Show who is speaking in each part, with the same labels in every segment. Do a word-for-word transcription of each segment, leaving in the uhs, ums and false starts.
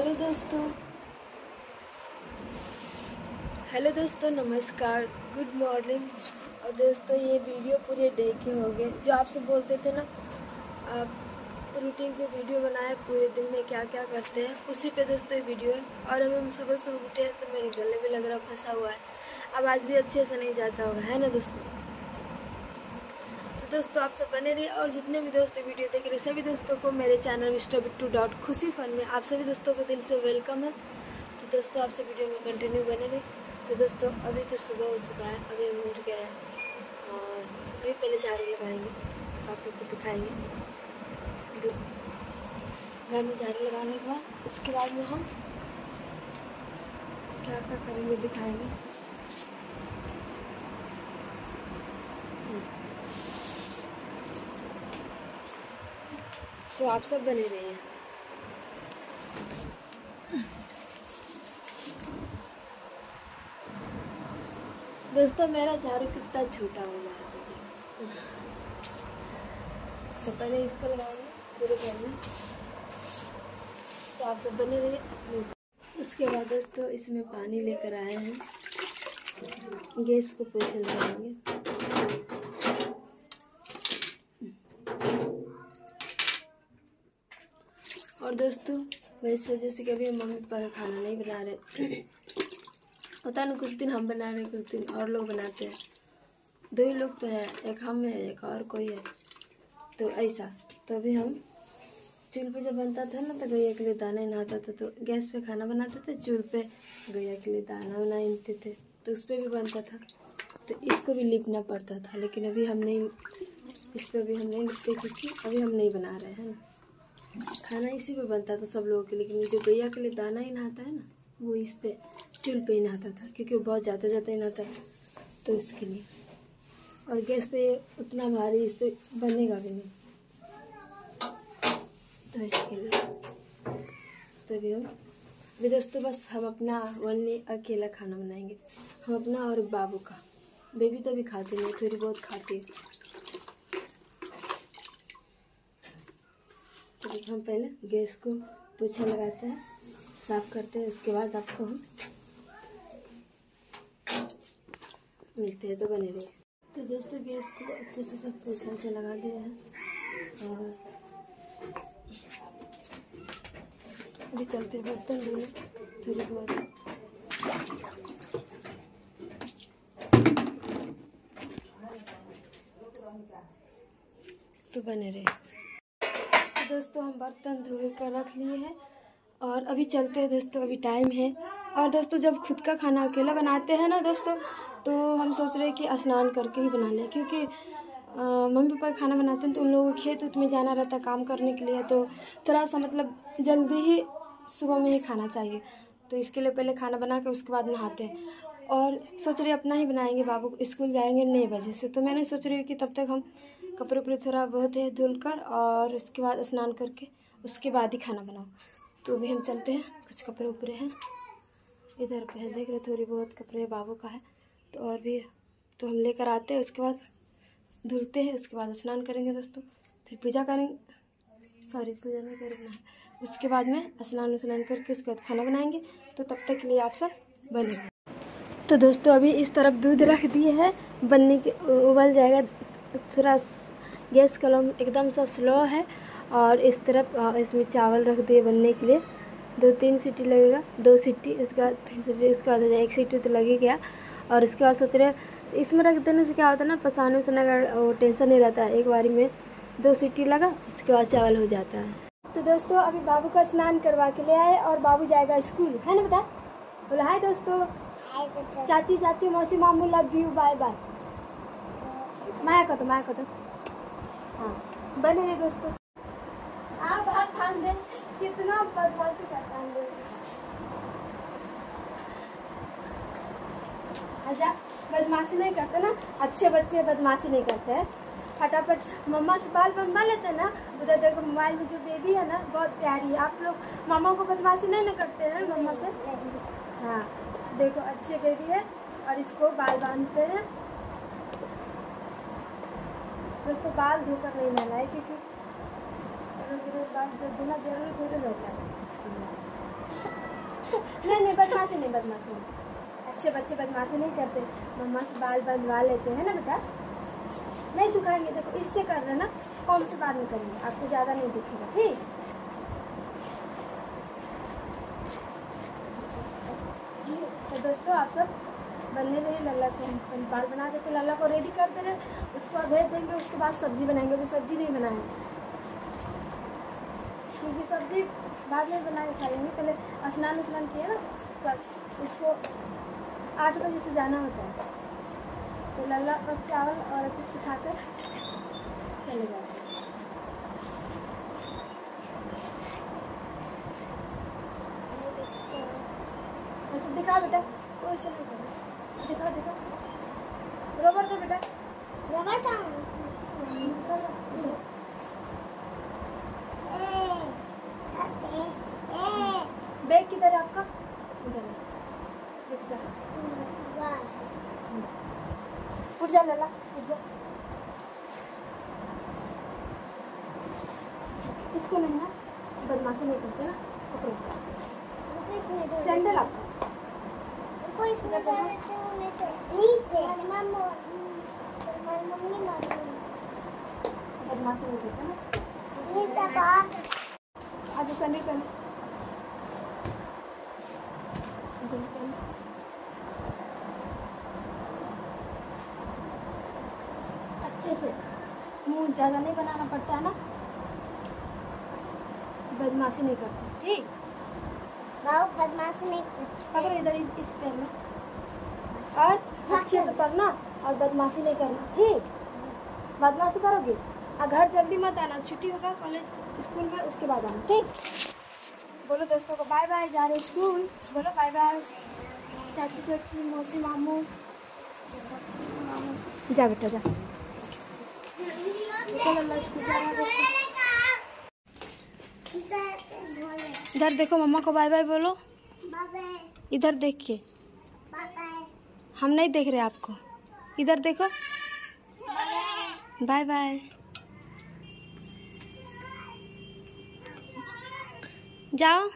Speaker 1: Hello दोस्तों hello दोस्तों नमस्कार, गुड मॉर्निंग। और दोस्तों ये वीडियो पूरे डे के हो गए जो आपसे बोलते थे ना, आप रूटीन पे वीडियो बनाए पूरे दिन में क्या क्या करते हैं, उसी पे दोस्तों ये वीडियो है। और अभी हम सुबह सुबह उठे हैं तो मेरे गले में लग रहा फंसा हुआ है, आवाज़ भी अच्छे से नहीं जाता होगा, है ना दोस्तों। तो दोस्तों आप सब बने रहिए और जितने भी दोस्त वीडियो देख रहे सभी दोस्तों को मेरे channel mister Bittu dot Khushi fun में आप सभी दोस्तों को दिल से वेलकम है। तो दोस्तों आपसे वीडियो में कंटिन्यू बने रहे। तो दोस्तों अभी तो सुबह हो चुका है, अभी हम उठ गए हैं और अभी पहले झाड़ू लगाएंगे तो आप सबको दिखाएंगे। घर में झाड़ू लगाने के बाद उसके बाद में हम क्या क्या करेंगे दिखाएंगे। तो आप सब बने रहिए। दोस्तों मेरा झाड़ू कितना छोटा हो गया है, तो पहले इसको लगाएंगे पूरे घर में। तो आप सब बने रहिए। उसके बाद दोस्तों इसमें पानी लेकर आए हैं, गैस को पोछे लगाएंगे। और दोस्तों वैसे जैसे कि अभी मम्मी पापा का खाना नहीं बना रहे, पता नहीं कुछ दिन हम बना रहे हैं कुछ दिन और लोग बनाते हैं, दो ही लोग तो है, एक हम है एक और कोई है। तो ऐसा तो अभी हम चूल्हे पे जब बनता था ना तो गैया के लिए दाना ही नहाता था, तो गैस पे खाना बनाते थे, चूल्हे पे गैया के लिए दाना बनाते थे तो उस पर भी बनता था। तो इसको भी लिपना पड़ता था, लेकिन अभी हम नहीं, इस पर भी हम नहीं लिपते क्योंकि अभी हम नहीं बना रहे हैं ना। खाना इसी पे बनता था सब लोगों के, लेकिन जो गैया के लिए दाना ही नहाता है ना वो इस पे चूल्हे पे ही नहाता था, क्योंकि वो बहुत ज़्यादा ज़्यादा ही नहाता है तो इसके लिए। और गैस पे उतना भारी इस पे बनेगा भी नहीं, तो इसके लिए तभी हम अभी दोस्तों बस हम अपना ओनली अकेला खाना बनाएंगे, हम अपना और बाबू का। बेबी तो अभी खाती नहीं, थोड़ी बहुत खाती है। तो हम पहले गैस को पोछा लगाते हैं, साफ करते हैं, उसके बाद आपको हम मिलते हैं, तो बने रहिए। तो दोस्तों गैस को अच्छे से सब पोछा से लगा दिए हैं और अभी चलते बर्तन धोने थोड़ी बहुत। तो बने रहे। तो दोस्तों हम बर्तन धो कर रख लिए हैं और अभी चलते हैं दोस्तों, अभी टाइम है। और दोस्तों जब खुद का खाना अकेला बनाते हैं ना दोस्तों, तो हम सोच रहे हैं कि स्नान करके ही बना लें, क्योंकि मम्मी पापा खाना बनाते हैं तो उन लोगों को खेत उत में जाना रहता है काम करने के लिए, तो थोड़ा सा मतलब जल्दी ही सुबह में ही खाना चाहिए। तो इसके लिए पहले खाना बना के उसके बाद नहाते हैं। और सोच रहे अपना ही बनाएंगे, बाबू स्कूल जाएंगे नौ बजे से, तो मैंने सोच रही हूँ कि तब तक हम कपड़े उपड़े थोड़ा बहुत है धुल कर और उसके बाद स्नान करके उसके बाद ही खाना बनाओ। तो अभी हम चलते हैं, कुछ कपड़े उपड़े हैं इधर पे है, देख रहे थोड़ी बहुत कपड़े बाबू का है, तो और भी तो हम लेकर आते हैं, उसके बाद धुलते हैं, उसके बाद स्नान करेंगे दोस्तों, फिर पूजा करेंगे, सॉरी पूजा नहीं करेंगे, उसके बाद में स्नान स्नान करके उसके बाद खाना बनाएंगे। तो तब तक के लिए आप सब बने। तो दोस्तों अभी इस तरफ दूध रख दिए है, बनने के उबल जाएगा, थोड़ा गैस कलम एकदम सा स्लो है। और इस तरफ इसमें चावल रख दिए बनने के लिए, दो तीन सीटी लगेगा, दो सीटी, उसके बाद तीन सीटी, उसके बाद एक सीटी तो लग ही गया। और इसके बाद सोच रहे इसमें रख देने से क्या होता है ना, पसाने उसाने का वो टेंशन नहीं रहता है, एक बारी में दो सीटी लगा उसके बाद चावल हो जाता है। तो दोस्तों अभी बाबू का स्नान करवा के ले आए और बाबू जाएगा स्कूल, है ना बेटा? बोला हाय दोस्तों, चाची चाचू मौसी मामू love you, bye bye, Maya को तो माया को तो हाँ बने रहे दोस्तों। आप हाथ थाम दे, कितना बदमाशी करता है। अच्छा बदमाशी नहीं करते ना, अच्छे बच्चे बदमाशी नहीं करते हैं, फटाफट मम्मा से बाल बनवा लेते हैं ना। उधर देखो मोबाइल में जो बेबी है ना बहुत प्यारी है, आप लोग मामा को बदमाशी नहीं ना करते हैं मम्मा से। हाँ देखो अच्छे बेबी है और इसको बाल बांधते हैं दोस्तों। बाल धोकर नहीं नहाना है क्योंकि रोज रोज बाल धोना जरूरी थोड़ी रहता है इसके लिए। बदमाशी नहीं, बदमाशी नहीं। अच्छे बच्चे बदमाशी नहीं करते, मम्मा से बाल बनवा लेते हैं ना बेटा। नहीं दुखाएंगे, देखो इससे कर रहे ना, कौन से बाल में करेंगे, आपको ज़्यादा नहीं दिखेगा। ठीक, तो दोस्तों आप सब बनने रहे। लल्ला को हम बाल बना देते, लल्ला को रेडी करते रहे, उसको बाद भेज देंगे। उसके बाद सब्जी बनाएंगे, अभी सब्जी नहीं बनाएंगे क्योंकि सब्जी बाद में बना के खा लेंगे। पहले स्नान स्नान किए ना, उसके बाद इसको आठ बजे से जाना होता है, तो लल्ला बस चावल और अति सिखा कर चले जाते हैं। ऐसे दिखा बेटा, वो ऐसे नहीं करना, दिखा दिखा, रबर दो बेटा, रबर था बैग किधर है आपका? उधर है, रुक जा, उठ जा लला, उठ जा। इसको नहीं ना, बदमाशी नहीं करते ना, पकड़ो सैंडल आपका, बदमाशी नहीं करते ना। आज सैंडल पहन, अच्छे से, मुंह ज़्यादा नहीं बनाना पड़ता है ना, बदमाशी नहीं करते। ठीक, बहुत बदमाशी नहीं करते। पकड़ो इधर इस पेन में, और अच्छे से पढ़ना और बदमाशी नहीं करना। ठीक, बदमाशी करोगे और घर जल्दी मत आना, छुट्टी होगा कॉलेज स्कूल में, उसके बाद आना। ठीक, बोलो दोस्तों को बाय बाय, जा रहे स्कूल, बोलो बाय बाय। चाची चाची मौसी मामू, जा बेटा जा, चलो स्कूल जा रहा है दोस्तों। इधर देखो, मम्मा को बाय बाय बोलो, इधर देखिए, हम नहीं देख रहे आपको, इधर देखो, बाय बाय। जाओ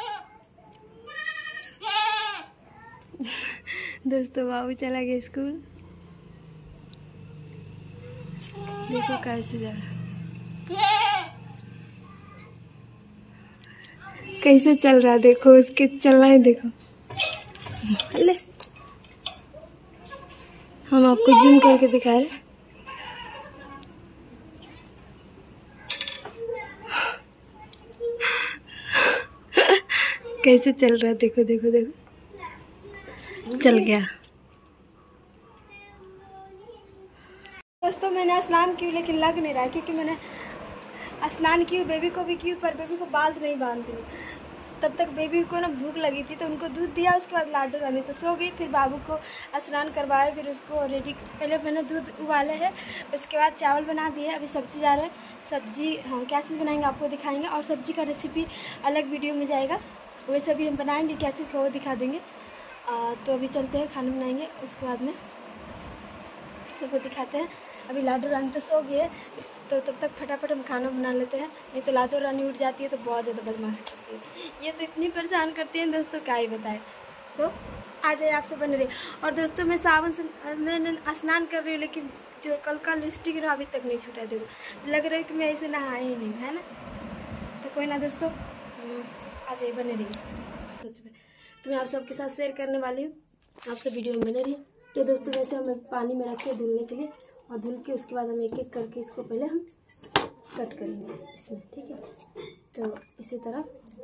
Speaker 1: दोस्तों, बाबू चला गया स्कूल, देखो कैसे जा रहा, कैसे चल रहा, देखो उसके चलना है, देखो। ले, हम आपको जूम करके दिखा रहे, कैसे चल रहा है, देखो देखो देखो, चल गया। दोस्तों मैंने स्नान की लेकिन लग नहीं रहा है, क्योंकि मैंने स्नान की, बेबी को भी की, पर बेबी को बाल नहीं बांधती। तब तक बेबी को ना भूख लगी थी, तो उनको दूध दिया, उसके बाद लाडू रानी तो सो गई। फिर बाबू को स्नान करवाए, फिर उसको रेडी, पहले मैंने दूध उबाले है, उसके बाद चावल बना दिए। अभी सब्जी जा रहा है, सब्जी हाँ क्या चीज़ बनाएंगे आपको दिखाएंगे, और सब्जी का रेसिपी अलग वीडियो में जाएगा, वैसे भी हम बनाएंगे, क्या चीज़ का वो दिखा देंगे। आ, तो अभी चलते हैं, खाना बनाएंगे, उसके बाद में सबको दिखाते हैं। अभी लाडो रानी तो सो गई है, तो तब तक फटाफट हम खाना बना लेते हैं, नहीं तो लाडो रानी उठ जाती है तो बहुत ज़्यादा बदमाशी करती है। ये तो इतनी परेशान करती हैं दोस्तों, क्या ही बताए। तो आ जाए, आपसे बन रही। और दोस्तों मैं सावन से मैंने स्नान कर रही हूँ, लेकिन जो कल का लिपस्टिक है अभी तक नहीं छूटा, देखो लग रहा है कि मैं ऐसे नहाई ही नहीं, है ना। तो कोई ना दोस्तों, आ जाइए, बने रही सच में, तो मैं आप सबके साथ शेयर करने वाली हूँ, आप सब वीडियो में बने रहिए। तो दोस्तों वैसे हमें पानी में रखे धुलने के लिए, और धुल के उसके बाद हम एक एक करके इसको पहले हम कट करेंगे इसमें, ठीक है। तो इसी तरह,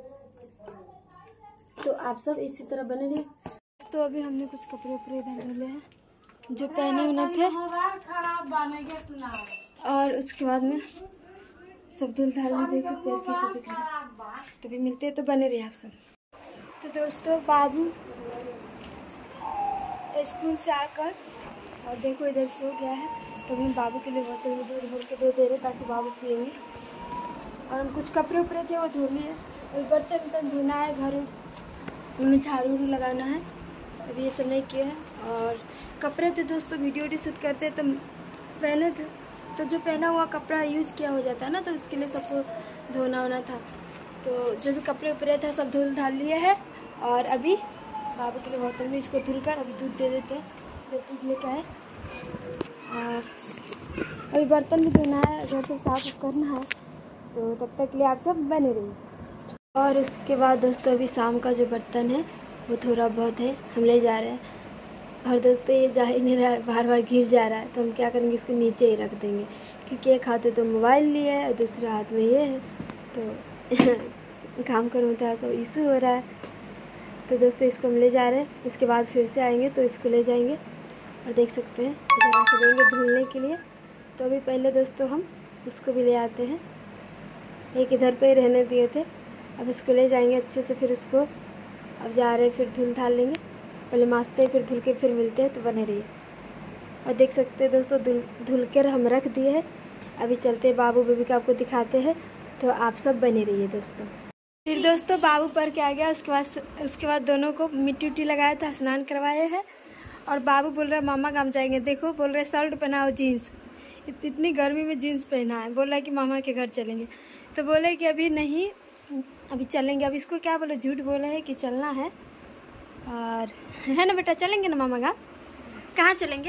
Speaker 1: तो आप सब इसी तरह बने रहिए। तो अभी हमने कुछ कपड़े उपड़े इधर धुले हैं जो पहने हुए थे, और उसके बाद में सब धुल धाल देखो पैर कैसे दिख रहा है। तो भी मिलते हैं, तो बने रहिए आप सब। तो दोस्तों बाबू स्कूल से आकर और देखो इधर सो गया है, तो मैं बाबू के लिए बोलते हुए दूध भर के दे दे रहे ताकि बाबू पिएंगे। और हम कुछ कपड़े उपड़े थे वो धो लिए, और बर्तन वर्तन धोना है, घर उनमें झाड़ू उड़ू लगाना है, अभी ये सब नहीं किए हैं। और कपड़े थे दोस्तों, वीडियो वीडियो शूट करते तो पहने थे, तो जो पहना हुआ कपड़ा यूज़ किया हो जाता है ना, तो उसके लिए सबको धोना होना था। तो जो भी कपड़े उपड़े थे सब धुल धाल लिए है, और अभी बाबू के लिए बोतल में इसको धुल कर अभी दूध दे देते हैं, जब दूध लेकर आए। और अभी बर्तन भी धोना है, घर सब साफ करना है, तो तब तक के लिए आप सब बने रहिए। और उसके बाद दोस्तों अभी शाम का जो बर्तन है वो थोड़ा बहुत है, हम ले जा रहे हैं। और दोस्तों ये जा ही नहीं रहा है, बार बार गिर जा रहा है, तो हम क्या करेंगे, इसको नीचे ही रख देंगे, क्योंकि एक हाथ तो मोबाइल लिए है और दूसरे हाथ में ये है, तो काम करने में थोड़ा सा इशू हो रहा है। तो दोस्तों इसको हम ले जा रहे हैं, उसके बाद फिर से आएंगे तो इसको ले जाएंगे और देख सकते हैं इधर रख देंगे धुलने के लिए। तो अभी पहले दोस्तों हम उसको भी ले आते हैं, एक इधर पे ही रहने दिए थे, अब इसको ले जाएंगे अच्छे से, फिर उसको अब जा रहे हैं, फिर धुल धाल लेंगे, पहले माँजते हैं फिर धुल के फिर मिलते हैं, तो बने रहिए। और देख सकते हैं दोस्तों धुल धुल कर हम रख दिए हैं, अभी चलते हैं बाबू बेबी का आपको दिखाते हैं, तो आप सब बने रहिए दोस्तों। फिर दोस्तों बाबू पर के आ गया, उसके बाद उसके बाद दोनों को मिट्टी उट्टी लगाया था, स्नान करवाए हैं। और बाबू बोल रहा है मामा काम जाएंगे, देखो बोल रहे शर्ट पहनाओ जीन्स, इत, इतनी गर्मी में जीन्स पहना है, बोल रहा है कि मामा के घर चलेंगे, तो बोले कि अभी नहीं, अभी चलेंगे। अब इसको क्या बोले, झूठ बोले है कि चलना है, और है ना बेटा, चलेंगे ना मामा गाँव। कहाँ चलेंगे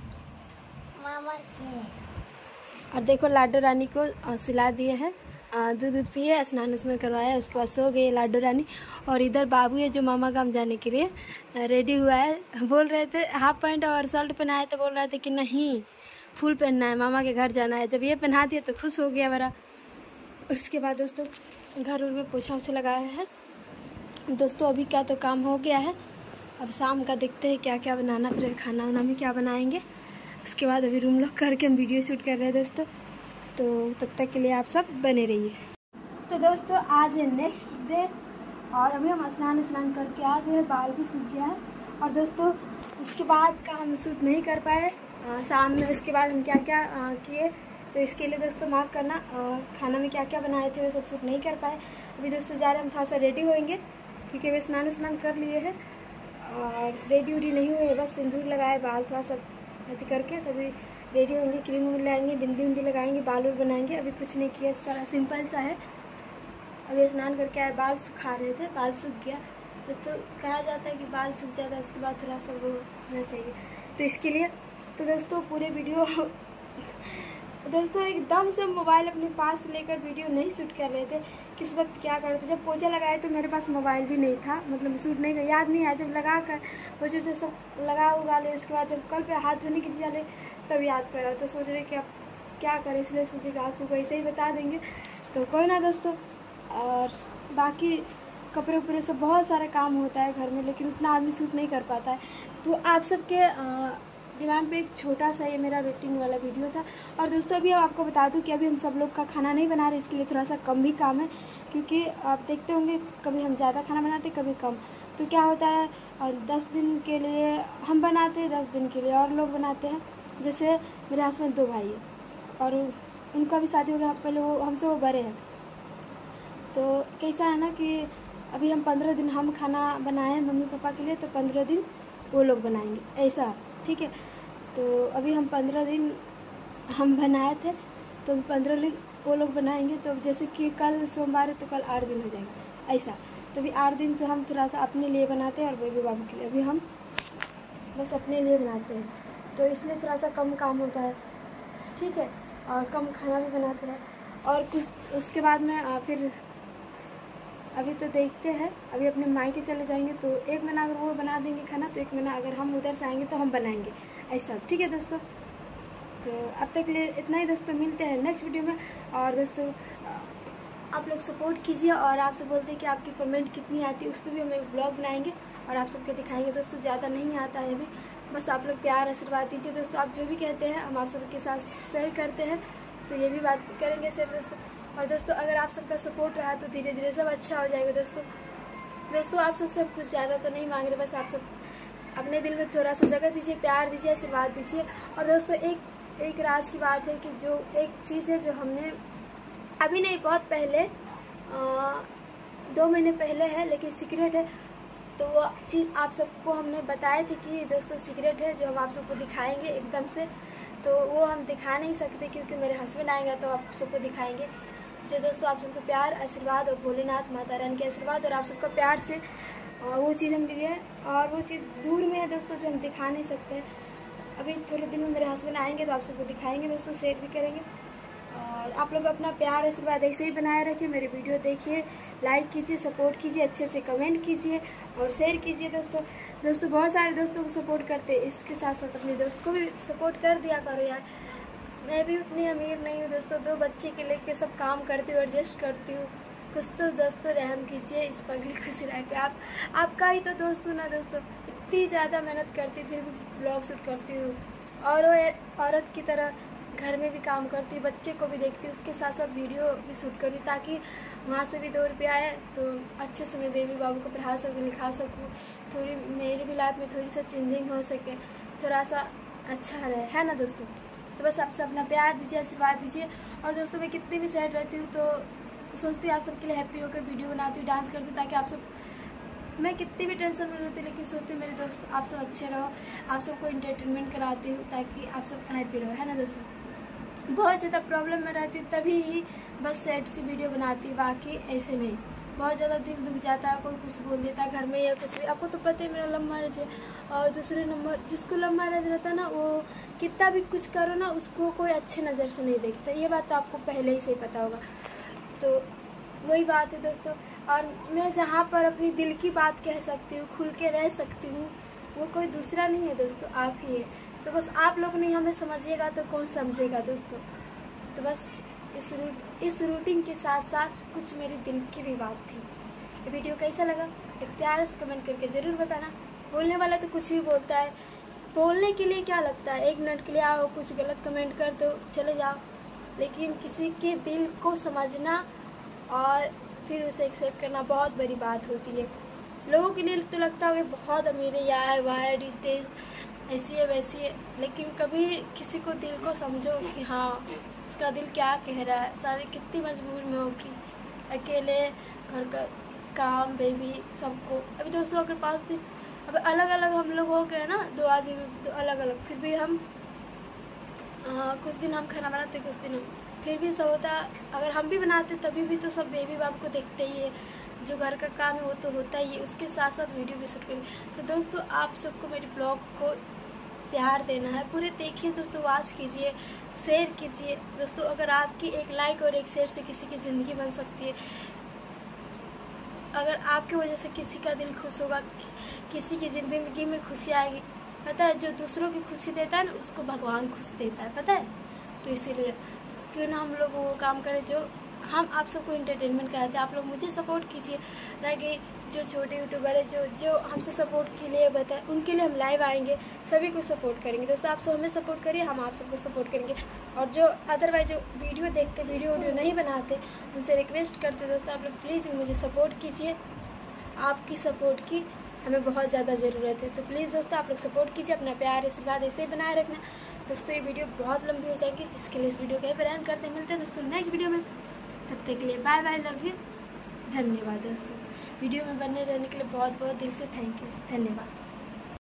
Speaker 1: मामा के। और देखो लाडो रानी को सुला दिए है, दूध दूध पिए, स्नान स्नान करवाया, उसके बाद सो गई लाडो रानी। और इधर बाबू है जो मामा गाँव जाने के लिए रेडी हुआ है, बोल रहे थे हाफ पैंट और शर्ट पहनाया, तो बोल रहे थे कि नहीं फुल पहनना है, मामा के घर जाना है। जब ये पहना दिया तो खुश हो गया बड़ा। उसके बाद दोस्तों घर उर में पोछा उछा लगाया है दोस्तों, अभी क्या तो काम हो गया है, अब शाम का देखते हैं क्या क्या बनाना, फिर खाना वाना में क्या बनाएंगे। उसके बाद अभी रूम लॉक करके हम वीडियो शूट कर रहे हैं दोस्तों, तो तब तक के लिए आप सब बने रहिए। तो दोस्तों आज है नेक्स्ट डे, और अभी हम स्नान स्नान करके आ गए हैं, बाल भी सूख गया है। और दोस्तों उसके बाद का हम शूट नहीं कर पाए शाम में, उसके बाद हम क्या क्या किए, तो इसके लिए दोस्तों माफ़ करना, आ, खाना में क्या क्या बनाए थे वो सब शूट नहीं कर पाए। अभी दोस्तों जा रहे हैं हम, थोड़ा सा रेडी होएंगे, क्योंकि वे स्नान स्नान कर लिए हैं और रेडी उडी नहीं हुए, बस सिंदूर लगाए, बाल थोड़ा सा अति करके, तो अभी रेडी होंगे, क्रीम उम लगाएंगे, बिंदी उंदी लगाएंगे, बाल उल बनाएंगे। अभी कुछ नहीं किया, सारा सिंपल सा है। अभी स्नान करके आए, बाल सुखा रहे थे, बाल सूख गया दोस्तों। कहा जाता है कि बाल सूख जाता है उसके बाद थोड़ा सा वो होना चाहिए, तो इसके लिए तो दोस्तों पूरे वीडियो दोस्तों एकदम से मोबाइल अपने पास लेकर वीडियो नहीं शूट कर रहे थे, किस वक्त क्या कर रहे थे। जब पोछा लगाए तो मेरे पास मोबाइल भी नहीं था, मतलब शूट नहीं कर, याद नहीं आया। जब लगा कर पोछे से सब लगा उगा ले, उसके बाद जब कल पे हाथ धोने की चीज़ ले तब याद करा, तो सोच रहे कि अब क्या करें, इसलिए सोचे कि आप सबको ऐसे ही बता देंगे, तो कोई ना दोस्तों। और बाकी कपड़े उपड़े सब बहुत सारा काम होता है घर में, लेकिन उतना आदमी शूट नहीं कर पाता है, तो आप सबके डिमांड पे एक छोटा सा ये मेरा रूटीन वाला वीडियो था। और दोस्तों अभी आपको बता दूं कि अभी हम सब लोग का खाना नहीं बना रहे, इसके लिए थोड़ा सा कम भी काम है, क्योंकि आप देखते होंगे कभी हम ज़्यादा खाना बनाते कभी कम, तो क्या होता है और दस दिन के लिए हम बनाते हैं, दस दिन के लिए और लोग बनाते हैं। जैसे मेरे हस्बैंड दो भाई है और उनका भी शादी हो गया, पहले वो हमसे वो बड़े हैं, तो कैसा है ना कि अभी हम पंद्रह दिन हम खाना बनाए मम्मी पापा के लिए, तो पंद्रह दिन वो लोग बनाएंगे, ऐसा ठीक है। तो अभी हम पंद्रह दिन हम बनाए थे, तो पंद्रह दिन वो लोग बनाएंगे, तो जैसे कि कल सोमवार है तो कल आठ दिन हो जाएंगे ऐसा। तो अभी आठ दिन से हम थोड़ा सा अपने लिए बनाते हैं और बेबी बाबू के लिए अभी हम बस अपने लिए बनाते हैं, तो इसलिए थोड़ा सा कम काम होता है, ठीक है, और कम खाना भी बनाते हैं। और कुछ उसके बाद में फिर अभी तो देखते हैं, अभी अपने मायके चले जाएंगे, तो एक महीना अगर वो बना देंगे खाना, तो एक महीना अगर हम उधर से आएंगे तो हम बनाएंगे ऐसा, ठीक है दोस्तों। तो अब तक के लिए इतना ही दोस्तों, मिलते हैं नेक्स्ट वीडियो में। और दोस्तों आप लोग सपोर्ट कीजिए, और आपसे बोलते हैं कि आपकी कमेंट कितनी आती है, उस पर भी हम एक ब्लॉग बनाएंगे और आप सबको दिखाएंगे दोस्तों। ज़्यादा नहीं आता है अभी, बस आप लोग प्यार आशीर्वाद दीजिए दोस्तों। आप जो भी कहते हैं हम आप सबके साथ शेयर करते हैं, तो ये भी बात करेंगे शेयर दोस्तों। और दोस्तों अगर आप सबका सपोर्ट रहा तो धीरे धीरे सब अच्छा हो जाएगा दोस्तों। दोस्तों आप सबसे कुछ ज़्यादा तो नहीं मांग रहे, बस आप सब अपने दिल में थोड़ा सा जगह दीजिए, प्यार दीजिए, आशीर्वाद दीजिए। और दोस्तों एक एक राज की बात है कि जो एक चीज़ है जो हमने अभी नहीं, बहुत पहले आ, दो महीने पहले है, लेकिन सीक्रेट है, तो वो चीज़ आप सबको हमने बताए थे कि दोस्तों सीक्रेट है जो हम आप सबको दिखाएंगे एकदम से, तो वो हम दिखा नहीं सकते क्योंकि मेरे हस्बैंड आएंगे तो आप सबको दिखाएंगे। जो दोस्तों आप सबको प्यार आशीर्वाद और भोलेनाथ माता रानी के आशीर्वाद और आप सबका प्यार से और वो चीज़ हम लिए है, और वो चीज़ दूर में है दोस्तों जो हम दिखा नहीं सकते। अभी थोड़े दिन में मेरे हस्बैंड आएंगे तो आप सबको दिखाएंगे दोस्तों, शेयर भी करेंगे। और आप लोग अपना प्यार आशीर्वाद ऐसे ही बनाए रखिए, मेरी वीडियो देखिए, लाइक कीजिए, सपोर्ट कीजिए, अच्छे अच्छे कमेंट कीजिए और शेयर कीजिए दोस्तों। दोस्तों बहुत सारे दोस्तों को सपोर्ट करते हैं, इसके साथ साथ अपने दोस्त को भी सपोर्ट कर दिया करो यार। मैं भी उतनी अमीर नहीं हूँ दोस्तों, दो बच्चे के लेके सब काम करती हूँ, एडजस्ट करती हूँ। कुछ तो दोस्तों रहम कीजिए इस पगली खुशी लाइफ पे। आप आपका ही तो दोस्त हूँ ना दोस्तों, इतनी ज़्यादा मेहनत करती फिर भी ब्लॉग शूट करती हूँ, और वो औरत की तरह घर में भी काम करती हूँ, बच्चे को भी देखती हूँ, उसके साथ साथ वीडियो भी शूट करती हूँ, ताकि वहाँ से भी दो रुपया आए तो अच्छे से मैं बेबी बाबू को पढ़ा सकूँ, लिखा सकूँ, थोड़ी मेरी भी लाइफ में थोड़ी सा चेंजिंग हो सके, थोड़ा सा अच्छा रहे, है ना दोस्तों। तो बस आप सब अपना प्यार दीजिए, आशीर्वाद दीजिए। और दोस्तों मैं कितनी भी सैड रहती हूँ तो सोचती हूँ आप सबके लिए हैप्पी होकर वीडियो बनाती हूँ, डांस करती हूँ, ताकि आप सब, मैं कितनी भी टेंशन में रहती हूँ लेकिन सोचती हूँ मेरे दोस्त आप सब अच्छे रहो, आप सबको इंटरटेनमेंट कराती हूँ ताकि आप सब हैप्पी रहो, है ना दोस्तों। बहुत ज़्यादा प्रॉब्लम में रहती तभी ही बस सैड सी वीडियो बनाती, बाकी ऐसे नहीं। बहुत ज़्यादा दिल दुख जाता है, कोई कुछ बोल देता है घर में या कुछ भी। आपको तो पता है मेरा लव मैरिज है, और दूसरे नंबर जिसको लव मैरिज रहता है ना, वो कितना भी कुछ करो ना उसको कोई अच्छे नज़र से नहीं देखता, ये बात तो आपको पहले ही से ही पता होगा। तो वही बात है दोस्तों। और मैं जहाँ पर अपनी दिल की बात कह सकती हूँ, खुल के रह सकती हूँ, वो कोई दूसरा नहीं है दोस्तों, आप ही है। तो बस आप लोग नहीं हमें समझिएगा तो कौन समझेगा दोस्तों। तो बस इस रूट इस रूटीन के साथ साथ कुछ मेरी दिल की भी बात थी। ये वीडियो कैसा लगा एक प्यार से कमेंट करके ज़रूर बताना। बोलने वाला तो कुछ भी बोलता है, बोलने के लिए क्या लगता है, एक मिनट के लिए आओ कुछ गलत कमेंट कर दो चले जाओ, लेकिन किसी के दिल को समझना और फिर उसे एक्सेप्ट करना बहुत बड़ी बात होती है। लोगों के लिए तो लगता है बहुत अमीर है, या है वाह है, स्टेज ऐसी है वैसी है, लेकिन कभी किसी को दिल को समझो कि हाँ उसका दिल क्या कह रहा है। सारे कितनी मजबूर में होगी, अकेले घर का काम बेबी सबको। अभी दोस्तों अगर पाँच दिन अब अलग अलग हम लोग हो गए ना, दो आदमी में दो अलग अलग, फिर भी हम आ, कुछ दिन हम खाना बनाते, कुछ दिन हम, फिर भी सब होता। अगर हम भी बनाते तभी भी तो सब बेबी बाबू को देखते ही है, जो घर का काम है वो तो होता ही है, उसके साथ साथ वीडियो भी शूट करें। तो दोस्तों आप सबको मेरे ब्लॉग को प्यार देना है, पूरे देखिए दोस्तों, वॉच कीजिए, शेयर कीजिए दोस्तों। अगर आपकी एक लाइक और एक शेयर से किसी की ज़िंदगी बन सकती है, अगर आपकी वजह से किसी का दिल खुश होगा, किसी की ज़िंदगी में खुशी आएगी। पता है जो दूसरों की खुशी देता है ना उसको भगवान खुश देता है, पता है। तो इसीलिए क्यों ना हम लोग वो काम करें जो हम आप सबको इंटरटेनमेंट कराते हैं। आप लोग मुझे सपोर्ट कीजिए, ना कि जो छोटे यूट्यूबर है जो जो हमसे सपोर्ट के लिए बताए, उनके लिए हम लाइव आएंगे, सभी को सपोर्ट करेंगे दोस्तों। आप सब हमें सपोर्ट करिए, हम आप सबको सपोर्ट करेंगे। और जो अदरवाइज जो वीडियो देखते वीडियो वीडियो नहीं बनाते, उनसे रिक्वेस्ट करते दोस्तों आप लोग प्लीज़ मुझे सपोर्ट कीजिए, आपकी सपोर्ट की हमें बहुत ज़्यादा ज़रूरत है। तो प्लीज़ दोस्तों आप लोग सपोर्ट कीजिए, अपना प्यार आशीर्वाद ऐसे ही बनाए रखना दोस्तों। ये वीडियो बहुत लंबी हो जाएगी, इसके लिए इस वीडियो का ही बयान करते मिलते हैं दोस्तों नेक्स्ट वीडियो में। तब तक के लिए बाय बाय, लव यू, धन्यवाद दोस्तों। वीडियो में बने रहने के लिए बहुत बहुत दिल से थैंक यू, धन्यवाद।